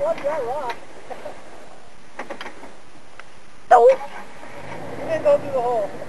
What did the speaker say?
watch that rock. Oh. You didn't go through the hole.